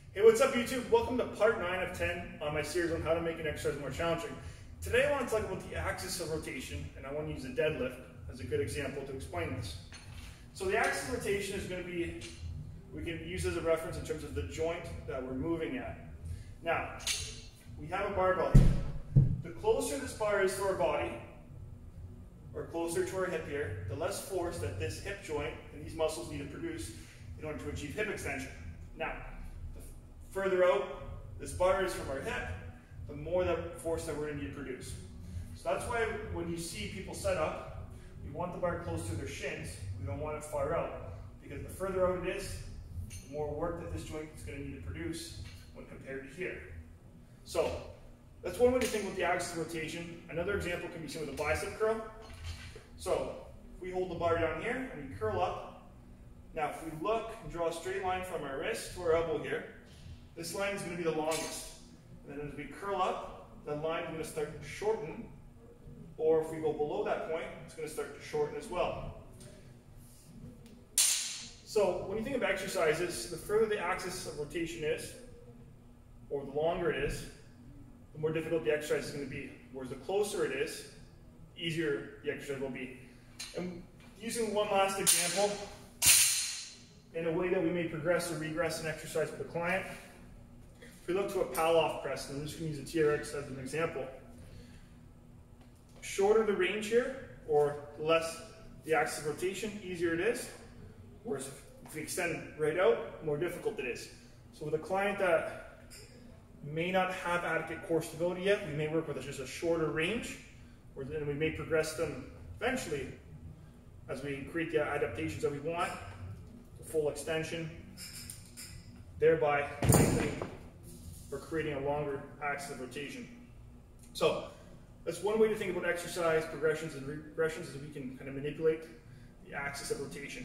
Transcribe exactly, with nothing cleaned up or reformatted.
Hey, what's up YouTube? Welcome to part nine of ten on my series on how to make an exercise more challenging. Today I want to talk about the axis of rotation, and I want to use a deadlift as a good example to explain this. So the axis of rotation is going to be, we can use as a reference in terms of the joint that we're moving at. Now, we have a barbell here. The closer this bar is to our body, or closer to our hip here, the less force that this hip joint and these muscles need to produce in order to achieve hip extension. Now, the further out this bar is from our hip, the more that force that we're going to need to produce. So that's why when you see people set up, we want the bar close to their shins. We don't want it far out, because the further out it is, the more work that this joint is going to need to produce when compared to here. So that's one way to think about the axis of rotation. Another example can be seen with a bicep curl. So if we hold the bar down here and we curl up, now if we look and draw a straight line from our wrist to our elbow here, this line is going to be the longest. And then as we curl up, that line is going to start to shorten, or if we go below that point, it's going to start to shorten as well. So when you think of exercises, the further the axis of rotation is, or the longer it is, the more difficult the exercise is going to be. Whereas the closer it is, the easier the exercise will be. And using one last example, in a way that we may progress or regress an exercise with a client, if we look to a pal-off press, and I'm just going to use a T R X as an example, shorter the range here, or less the axis of rotation, easier it is. Whereas if we extend right out, more difficult it is. So with a client that may not have adequate core stability yet, we may work with just a shorter range, or then we may progress them eventually as we create the adaptations that we want, the full extension, thereby we're creating a longer axis of rotation. So that's one way to think about exercise progressions and regressions, is we can kind of manipulate the axis of rotation.